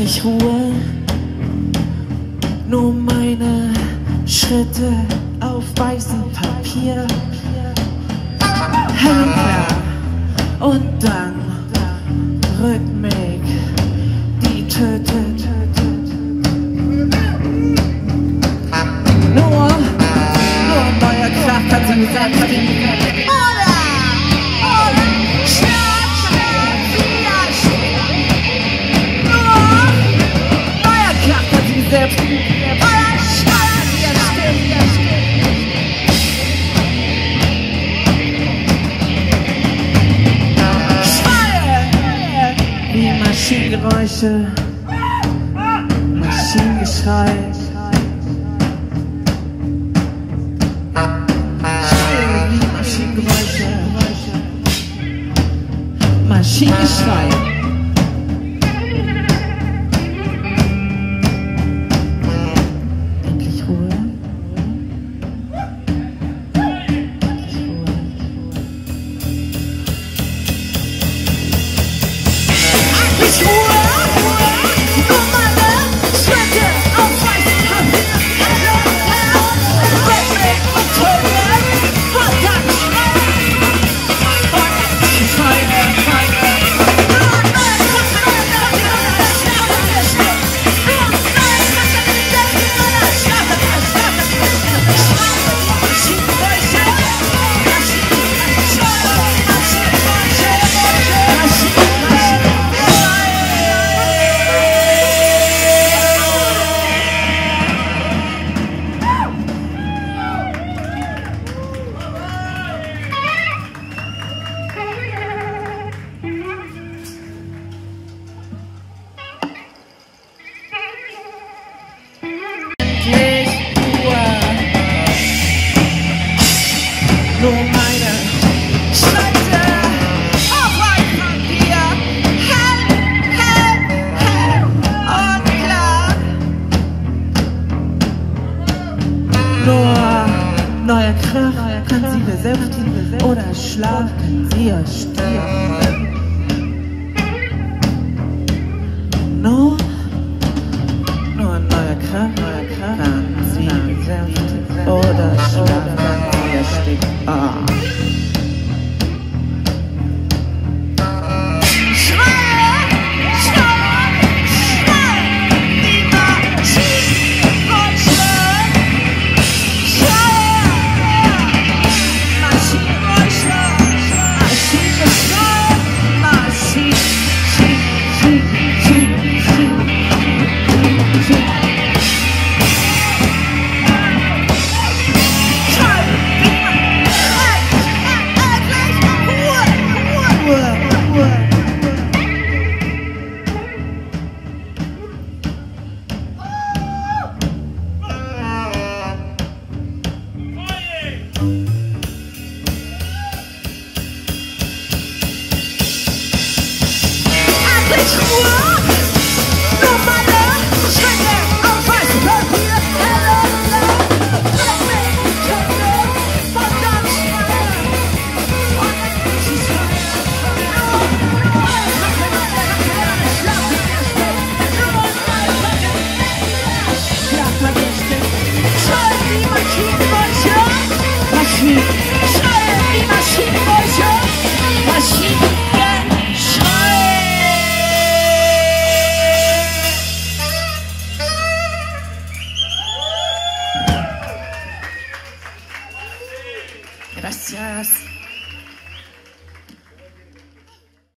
Endlich Ruhe, nur meine Schritte auf weißem Papier. Hell und klar, und dann Rhythmik, die tötet. Nur neuer Kraft hat sie gesagt, selbst Schreie wie Maschinengeräusche, Maschinengeschrei. Schreie wie Maschinengeräusche, Maschinengeschrei. Nur meine Schritte auf weißem Papier, hell, hell, hell und klar. Nur neue Kraft kann sie besänftigen oder Schlaf kann sie ersticken. Nur neue Kraft kann sie besänftigen oder Schlaf kann sie ersticken. Endlich Ruhe!